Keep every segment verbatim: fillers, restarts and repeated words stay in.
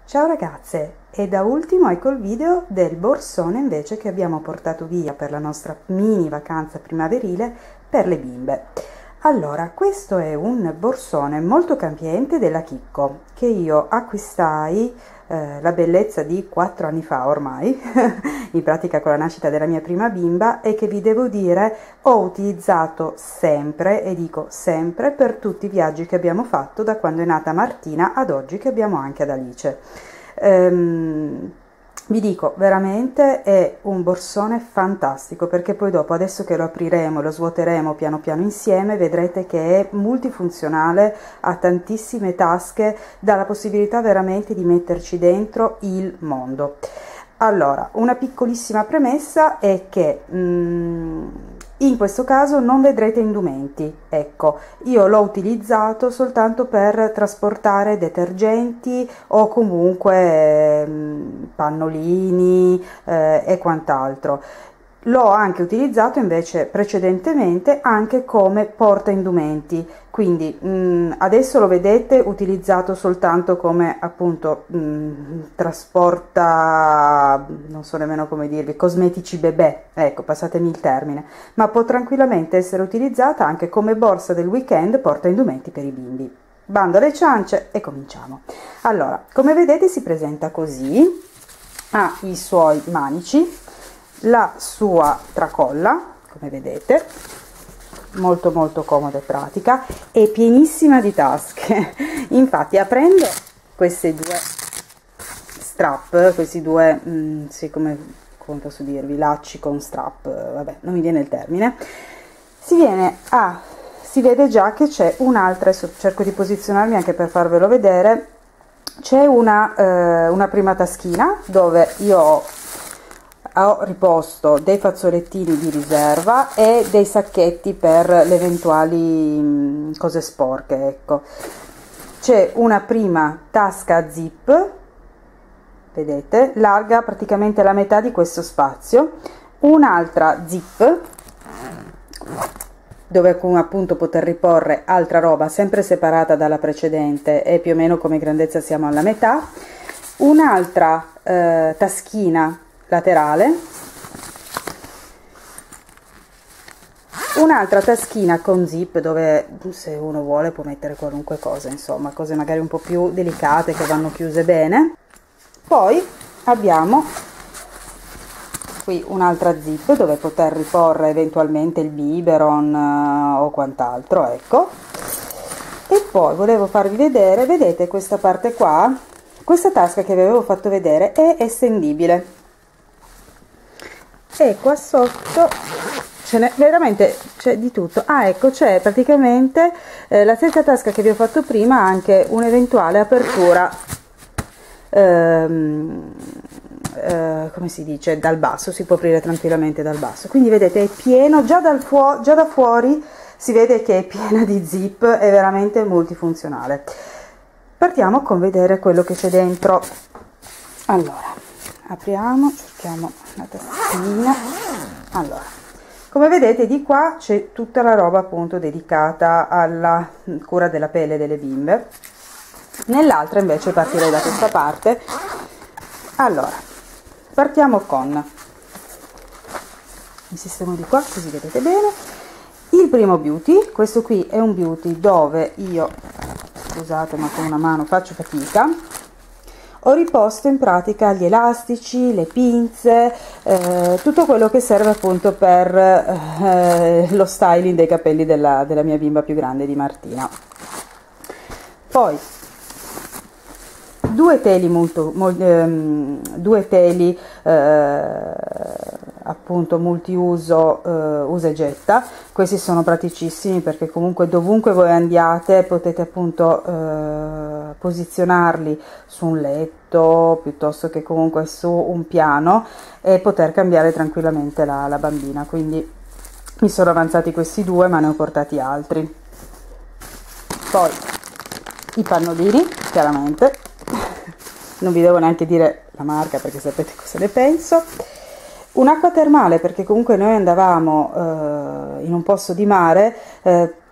Ciao ragazze, e da ultimo ecco il video del borsone invece che abbiamo portato via per la nostra mini vacanza primaverile per le bimbe. Allora, questo è un borsone molto capiente della Chicco che io acquistai eh, la bellezza di quattro anni fa ormai, in pratica con la nascita della mia prima bimba, e che vi devo dire ho utilizzato sempre, e dico sempre, per tutti i viaggi che abbiamo fatto da quando è nata Martina ad oggi che abbiamo anche ad Alice. Ehm, vi dico, veramente è un borsone fantastico, perché poi dopo, adesso che lo apriremo, lo svuoteremo piano piano insieme, vedrete che è multifunzionale, ha tantissime tasche, dà la possibilità veramente di metterci dentro il mondo. Allora, una piccolissima premessa è che mm, in questo caso non vedrete indumenti. Ecco, io l'ho utilizzato soltanto per trasportare detergenti o comunque eh, pannolini eh, e quant'altro. L'ho anche utilizzato invece precedentemente anche come porta indumenti, quindi mh, adesso lo vedete utilizzato soltanto come appunto mh, trasporta, non so nemmeno come dirvi, cosmetici bebè, ecco, passatemi il termine, ma può tranquillamente essere utilizzata anche come borsa del weekend, porta indumenti per i bimbi. Bando alle ciance e cominciamo. Allora, come vedete si presenta così, ha i suoi manici, la sua tracolla, come vedete, molto molto comoda e pratica, e pienissima di tasche. Infatti, aprendo queste due strap, questi due mh, sì, come, come posso dirvi, lacci con strap, vabbè, non mi viene il termine, si viene a si vede già che c'è un'altra, cerco di posizionarmi anche per farvelo vedere, c'è una, eh, una prima taschina dove io ho ho riposto dei fazzolettini di riserva e dei sacchetti per le eventuali cose sporche. Ecco, c'è una prima tasca zip, vedete, larga praticamente la metà di questo spazio, un'altra zip dove come appunto poter riporre altra roba sempre separata dalla precedente e più o meno come grandezza siamo alla metà, un'altra eh, taschina laterale, un'altra taschina con zip dove se uno vuole può mettere qualunque cosa, insomma cose magari un po' più delicate che vanno chiuse bene. Poi abbiamo qui un'altra zip dove poter riporre eventualmente il biberon uh, o quant'altro, ecco. E poi volevo farvi vedere, vedete questa parte qua, questa tasca che vi avevo fatto vedere è estendibile. E qua sotto ce n'è veramente, c'è di tutto. Ah, ecco, c'è praticamente eh, la stessa tasca che vi ho fatto prima, anche un'eventuale apertura ehm, eh, come si dice, dal basso, si può aprire tranquillamente dal basso. Quindi vedete è pieno, già, dal fuo già da fuori si vede che è piena di zip, è veramente multifunzionale. Partiamo con vedere quello che c'è dentro. Allora, apriamo, cerchiamo una taschina. Allora, come vedete di qua c'è tutta la roba appunto dedicata alla cura della pelle delle bimbe, nell'altra invece partirei da questa parte. Allora, partiamo con il sistema di qua, così vedete bene. Il primo beauty, questo qui è un beauty dove io, scusate ma con una mano faccio fatica, ho riposto in pratica gli elastici, le pinze, eh, tutto quello che serve appunto per eh, lo styling dei capelli della, della mia bimba più grande, di Martina. Poi due teli molto, molto ehm, due teli eh, appunto multiuso, eh, usa e getta. Questi sono praticissimi perché comunque dovunque voi andiate potete appunto eh, posizionarli su un letto piuttosto che comunque su un piano e poter cambiare tranquillamente la, la bambina. Quindi mi sono avanzati questi due, ma ne ho portati altri. Poi i pannolini, chiaramente non vi devo neanche dire la marca perché sapete cosa ne penso. Un'acqua termale perché comunque noi andavamo eh, in un posto di mare, eh,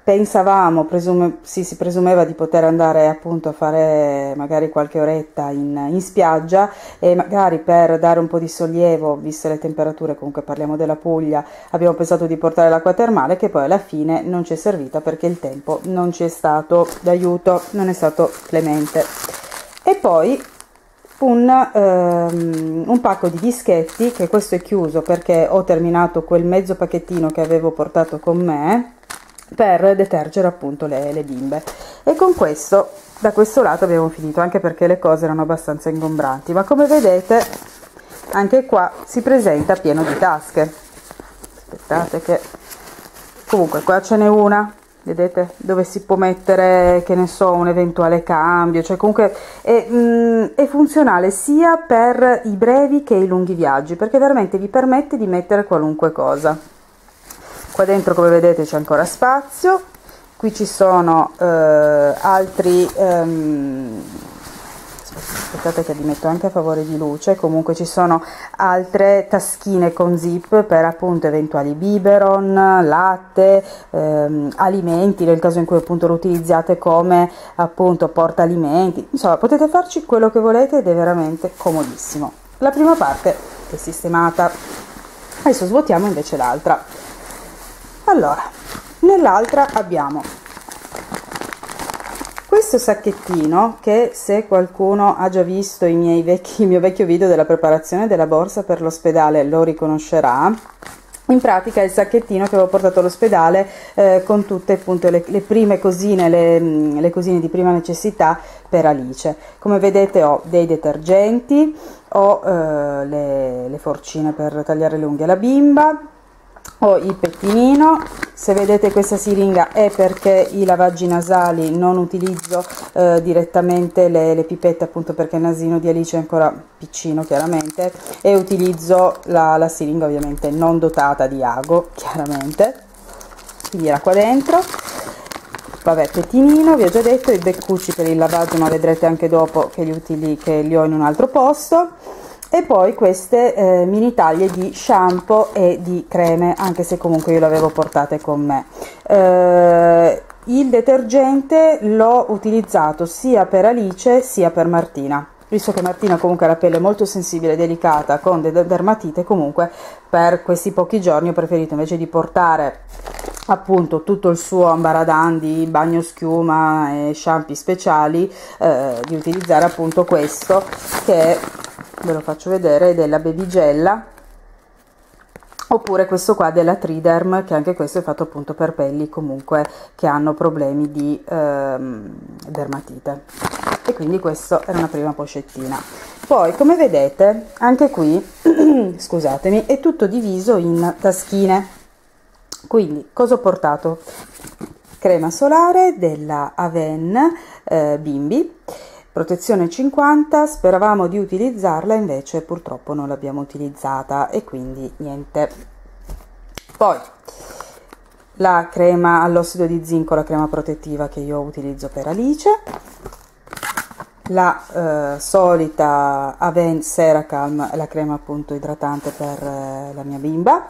pensavamo, presume, sì, si presumeva di poter andare appunto a fare magari qualche oretta in, in spiaggia, e magari per dare un po' di sollievo, viste le temperature, comunque parliamo della Puglia, abbiamo pensato di portare l'acqua termale, che poi alla fine non ci è servita perché il tempo non ci è stato d'aiuto, non è stato clemente. E poi un, ehm, un pacco di dischetti, che questo è chiuso perché ho terminato quel mezzo pacchettino che avevo portato con me per detergere appunto le, le bimbe, e con questo da questo lato abbiamo finito, anche perché le cose erano abbastanza ingombranti, ma come vedete anche qua si presenta pieno di tasche. Aspettate che comunque qua ce n'è una, vedete, dove si può mettere, che ne so, un eventuale cambio, cioè comunque è, mh, è funzionale sia per i brevi che i lunghi viaggi, perché veramente vi permette di mettere qualunque cosa. Qua dentro, come vedete, c'è ancora spazio. Qui ci sono eh, altri ehm, aspettate che li metto anche a favore di luce. Comunque ci sono altre taschine con zip per appunto eventuali biberon, latte, ehm, alimenti, nel caso in cui appunto lo utilizziate come appunto porta alimenti. Insomma, potete farci quello che volete ed è veramente comodissimo. La prima parte è sistemata, adesso svuotiamo invece l'altra. Allora, nell'altra abbiamo questo sacchettino che, se qualcuno ha già visto i miei vecchi, il mio vecchio video della preparazione della borsa per l'ospedale, lo riconoscerà. In pratica è il sacchettino che avevo portato all'ospedale eh, con tutte appunto le, le prime cosine, le, le cosine di prima necessità per Alice. Come vedete ho dei detergenti, ho eh, le, le forcine per tagliare le unghie alla bimba, ho il pettinino. Se vedete questa siringa è perché i lavaggi nasali non utilizzo eh, direttamente le, le pipette, appunto perché il nasino di Alice è ancora piccino chiaramente, e utilizzo la, la siringa ovviamente non dotata di ago, chiaramente. Quindi era qua dentro. Vabbè, pettinino, vi ho già detto, i beccucci per il lavaggio, ma vedrete anche dopo che li, utili, che li ho in un altro posto. E poi queste eh, mini taglie di shampoo e di creme, anche se comunque io le avevo portate con me. Eh, il detergente l'ho utilizzato sia per Alice sia per Martina, visto che Martina comunque ha la pelle molto sensibile e delicata con dermatite. Comunque per questi pochi giorni ho preferito, invece di portare appunto tutto il suo ambaradan di bagno schiuma e shampoo speciali, eh, di utilizzare appunto questo, che è, ve lo faccio vedere, della Babygella, oppure questo qua della Triderm, che anche questo è fatto appunto per pelli comunque che hanno problemi di ehm, dermatite. E quindi questo era una prima pochettina. Poi, come vedete, anche qui scusatemi, è tutto diviso in taschine. Quindi cosa ho portato? Crema solare della Avène eh, Bimbi, protezione cinquanta, speravamo di utilizzarla, invece purtroppo non l'abbiamo utilizzata e quindi niente. Poi la crema all'ossido di zinco, la crema protettiva che io utilizzo per Alice, la eh, solita Avène Seracalm, la crema appunto idratante per eh, la mia bimba,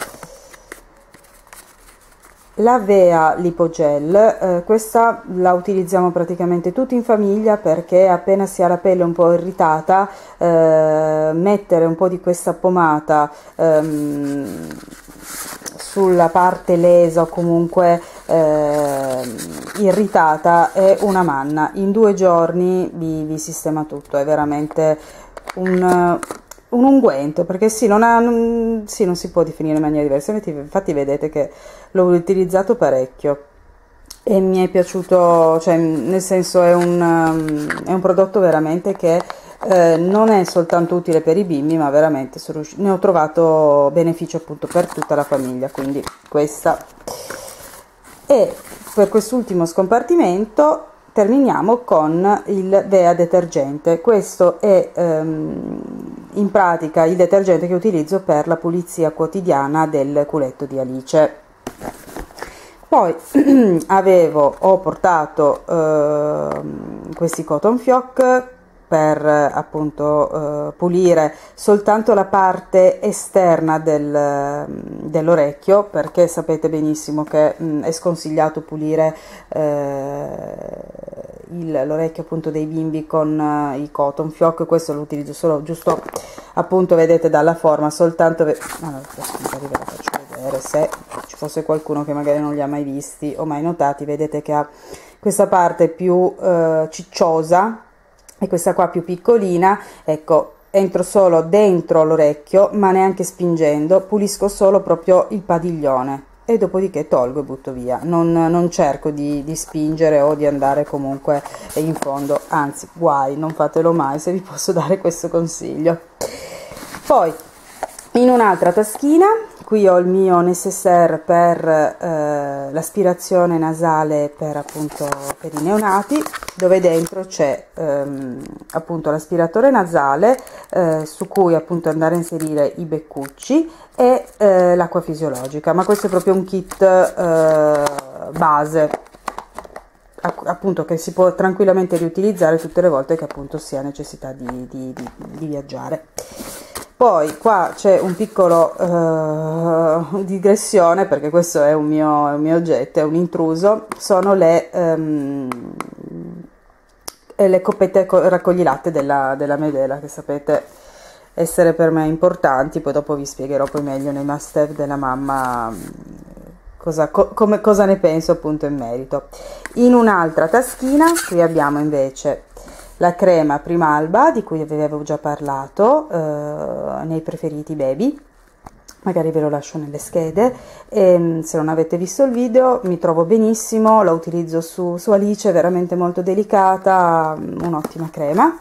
la Vea Lipogel, eh, questa la utilizziamo praticamente tutti in famiglia, perché appena si ha la pelle un po' irritata, eh, mettere un po' di questa pomata ehm, sulla parte lesa o comunque eh, irritata è una manna. In due giorni vi, vi sistema tutto, è veramente un... un unguento, perché sì, non, ha, non, sì, non si può definire in maniera diversa. Infatti vedete che l'ho utilizzato parecchio e mi è piaciuto, cioè nel senso è un, um, è un prodotto veramente che eh, non è soltanto utile per i bimbi, ma veramente sono riuscito, ne ho trovato beneficio appunto per tutta la famiglia. Quindi questa. E per quest'ultimo scompartimento terminiamo con il Vea detergente. Questo è ehm, in pratica il detergente che utilizzo per la pulizia quotidiana del culetto di Alice. Poi avevo, ho portato ehm, questi cotton fioc per eh, appunto eh, pulire soltanto la parte esterna del, dell'orecchio, perché sapete benissimo che mh, è sconsigliato pulire eh, l'orecchio appunto dei bimbi con uh, i cotton fioc. Questo lo utilizzo solo giusto appunto, vedete dalla forma, soltanto ve allora, magari ve la faccio vedere se ci fosse qualcuno che magari non li ha mai visti o mai notati. Vedete che ha questa parte più uh, cicciosa e questa qua più piccolina. Ecco, entro solo dentro l'orecchio, ma neanche spingendo, pulisco solo proprio il padiglione e dopodiché tolgo e butto via. Non, non cerco di, di spingere o di andare comunque in fondo, anzi guai, non fatelo mai se vi posso dare questo consiglio. Poi in un'altra taschina qui ho il mio necessaire per eh, l'aspirazione nasale per appunto per i neonati, dove dentro c'è ehm, appunto l'aspiratore nasale eh, su cui appunto andare a inserire i beccucci e eh, l'acqua fisiologica, ma questo è proprio un kit eh, base appunto che si può tranquillamente riutilizzare tutte le volte che appunto si ha necessità di, di, di, di viaggiare. Poi qua c'è un piccolo uh, digressione, perché questo è un mio, è un mio oggetto, è un intruso, sono le, um, le coppette raccoglilatte della, della Medela, che sapete essere per me importanti. Poi dopo vi spiegherò poi meglio nei must have della mamma cosa, co come, cosa ne penso appunto in merito. In un'altra taschina qui abbiamo invece la crema Primalba, di cui vi avevo già parlato eh, nei preferiti baby, magari ve lo lascio nelle schede, e se non avete visto il video mi trovo benissimo, la utilizzo su, su Alice, è veramente molto delicata, un'ottima crema.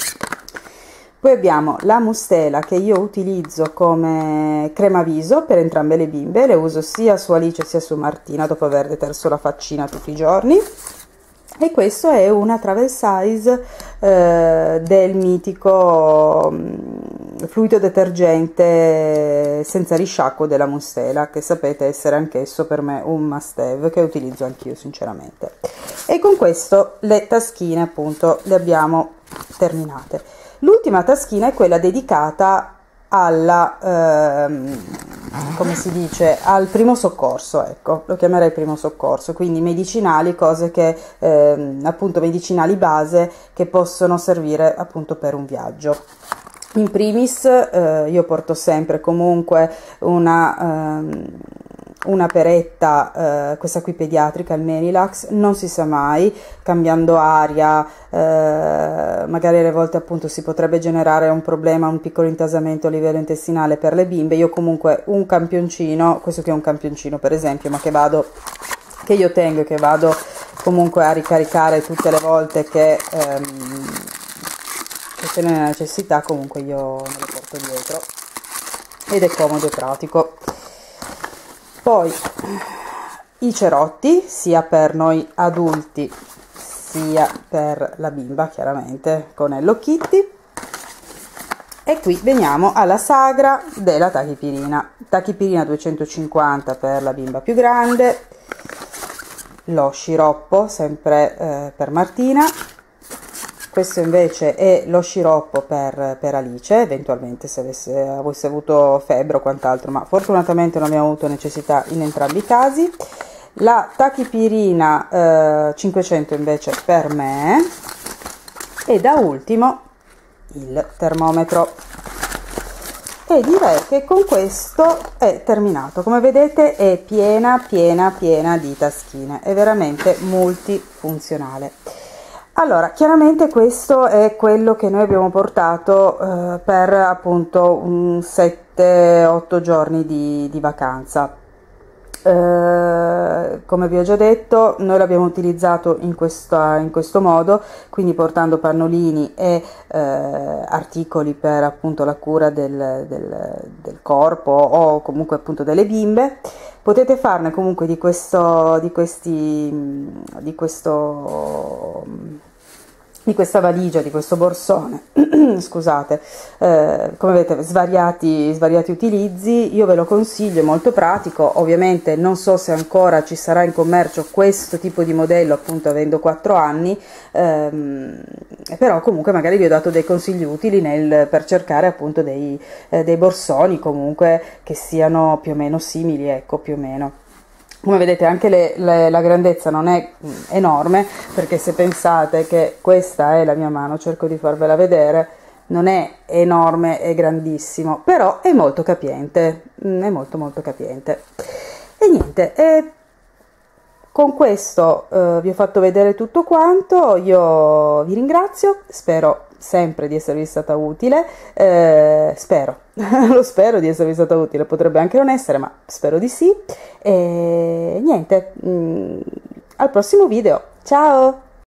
Poi abbiamo la Mustela, che io utilizzo come crema viso per entrambe le bimbe, le uso sia su Alice sia su Martina dopo aver deterso la faccina tutti i giorni. E questo è una travel size eh, del mitico mh, fluido detergente senza risciacquo della Mustela, che sapete essere anch'esso per me un must have, che utilizzo anch'io sinceramente. E con questo le taschine appunto le abbiamo terminate. L'ultima taschina è quella dedicata alla ehm, come si dice, al primo soccorso, ecco, lo chiamerei primo soccorso, quindi medicinali, cose che ehm, appunto medicinali base che possono servire appunto per un viaggio. In primis eh, io porto sempre comunque una ehm, una peretta, eh, questa qui pediatrica, il Menilax, non si sa mai, cambiando aria, eh, magari alle volte appunto si potrebbe generare un problema, un piccolo intasamento a livello intestinale per le bimbe. Io comunque un campioncino, questo qui è un campioncino per esempio, ma che vado, che io tengo e che vado comunque a ricaricare tutte le volte che, ehm, che ce n'è necessità, comunque io me lo porto dietro ed è comodo e pratico. Poi i cerotti, sia per noi adulti sia per la bimba, chiaramente con Hello Kitty. E qui veniamo alla sagra della tachipirina. Tachipirina duecentocinquanta per la bimba più grande, lo sciroppo sempre eh, per Martina. Questo invece è lo sciroppo per, per Alice, eventualmente se avesse, avesse avuto febbre o quant'altro, ma fortunatamente non abbiamo avuto necessità in entrambi i casi. La tachipirina eh, cinquecento invece per me, e da ultimo il termometro. E direi che con questo è terminato. Come vedete è piena piena piena di taschine, è veramente multifunzionale. Allora, chiaramente questo è quello che noi abbiamo portato eh, per appunto un sette otto giorni di, di vacanza. Eh, come vi ho già detto, noi l'abbiamo utilizzato in, questa, in questo modo, quindi portando pannolini e eh, articoli per appunto la cura del, del, del corpo o comunque appunto delle bimbe. Potete farne comunque di questo, di questi, di questo, di questa valigia, di questo borsone scusate, eh, come vedete svariati, svariati utilizzi. Io ve lo consiglio, è molto pratico. Ovviamente non so se ancora ci sarà in commercio questo tipo di modello, appunto avendo quattro anni, ehm, però comunque magari vi ho dato dei consigli utili nel, per cercare appunto dei, eh, dei borsoni comunque che siano più o meno simili, ecco, più o meno. Come vedete anche le, le, la grandezza non è enorme, perché se pensate che questa è la mia mano, cerco di farvela vedere, non è enorme e grandissimo, però è molto capiente, è molto molto capiente. E niente, e con questo eh, vi ho fatto vedere tutto quanto. Io vi ringrazio, spero sempre di esservi stata utile, eh, spero, lo spero di esservi stata utile, potrebbe anche non essere, ma spero di sì. E niente, mh, al prossimo video, ciao!